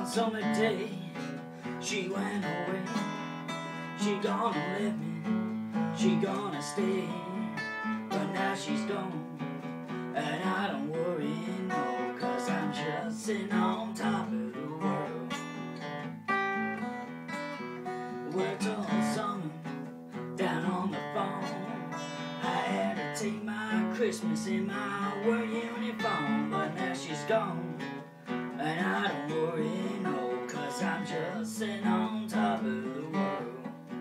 summer day, she went away. She gonna let me, she gonna stay. But now she's gone, and I don't worry no, 'cause I'm just sitting on top of the world. Worked all summer down on the phone. I had to take my Christmas in my work uniform. But now she's gone, and I don't worry no, 'cause I'm just sitting on top of the world.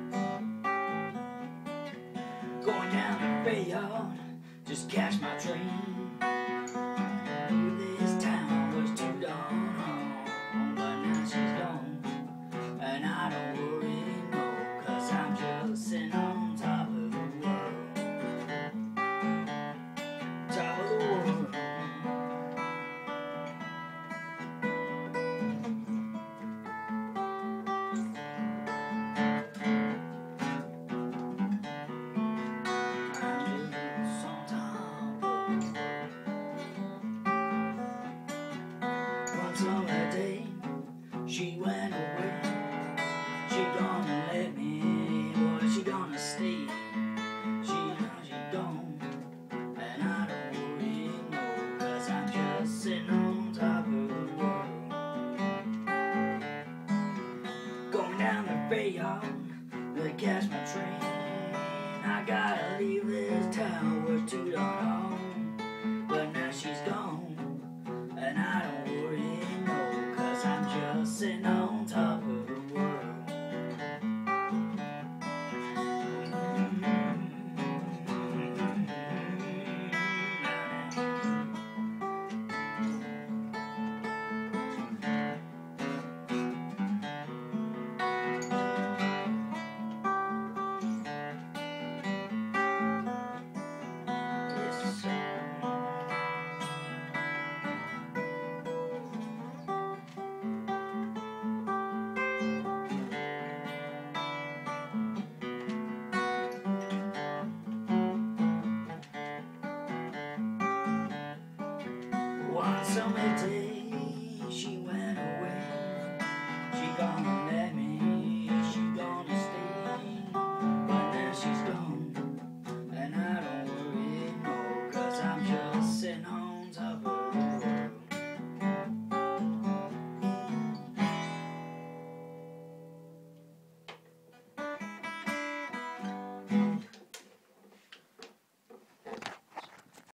Going down the Bayard, just catch my train. This town was too darn home, but now she's gone, and I don't worry no, 'cause I'm just sitting on top of the world. Top of the world. Summer day, she went away. She gonna let me, boy, she gonna stay. She gone, and I don't worry no, 'cause I'm just sitting on top of the world. Going down the Bayard to catch my train. I gotta leave this town, was too darn home, but now she's gone, and I don't worry no, 'cause I'm just sitting on top of the world. Yes, sir. One summer day,